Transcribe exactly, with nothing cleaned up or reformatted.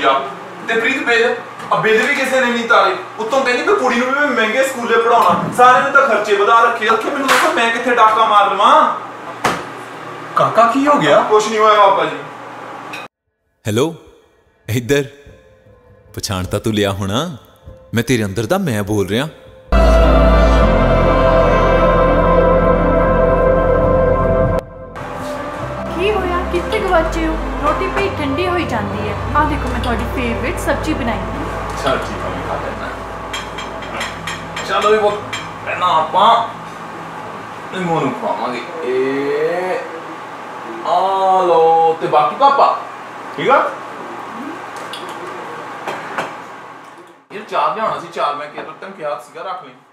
ਰੁਪਈਆ ਤੇ ਪ੍ਰੀਤ ਬਿੱਲ ਆ ਬਿੱਲ ਵੀ ਕਿਸੇ ਨੇ ਨਹੀਂ ਤਾਰੇ ਉੱਤੋਂ ਕਹਿੰਦੀ ਮੈਂ ਕੁੜੀ ਨੂੰ ਵੀ ਮਹਿੰਗੇ ਸਕੂਲੇ ਪੜਾਉਣਾ ਸਾਰਿਆਂ ਨੇ ਤਾਂ ਖਰਚੇ ਵਧਾ ਰੱਖੇ ਆਖੇ ਮੈਨੂੰ ਦੱਸੋ ਮੈਂ ਕਿੱਥੇ ਡਾਕਾ ਮਾਰ ਲਵਾਂ ਕਾਕਾ ਕੀ ਹੋ ਗਿਆ ਕੁਛ ਨਹੀਂ ਹੋਇਆ ਪਾਪਾ ਜੀ ਹੈਲੋ ਇੱਧਰ ਪਛਾਣ ਤਾਂ ਤੂੰ ਲਿਆ ਹੋਣਾ ਮੈਂ ਤੇਰੇ ਅੰਦਰ ਦਾ ਮੈਂ ਬੋਲ ਰਿਹਾ ਕੀ ਹੋਇਆ ਕਿੱਥੇ ਗਵਾਚੇ ਹੋ ਰੋਟੀ ਪਈ ਠੰਡੀ ਹੋਈ ਜਾਂਦੀ ਹੈ ਆ ਦੇਖੋ ਮੈਂ ਤੁਹਾਡੀ ਫੇਵਰਿਟ ਸਬਜ਼ੀ ਬਣਾਈ ਹੈ ਚਲ ਠੀਕ ਹੈ ਖਾ ਲੈਣਾ ਚਲੋ ਵੀ ਉਹ ਪਹਿਲਾਂ ਆਪਾਂ ਨਿੰਮੋ ਨੂੰ ਖਵਾਵਾਂਗੇ ਇਹ ਆ ਲੋ ਤੇ ਬਾਕੀ ਪਾਪਾ ਠੀਕ ਆ ਇਹ ਚਾਰ ਲਿਆਉਣਾ ਸੀ ਚਾਰ ਮੈਂ ਕਿਹਾ ਤੈਨੂੰ ਕਿਹਾ ਸੀਗਾ ਰੱਖ ਲਈ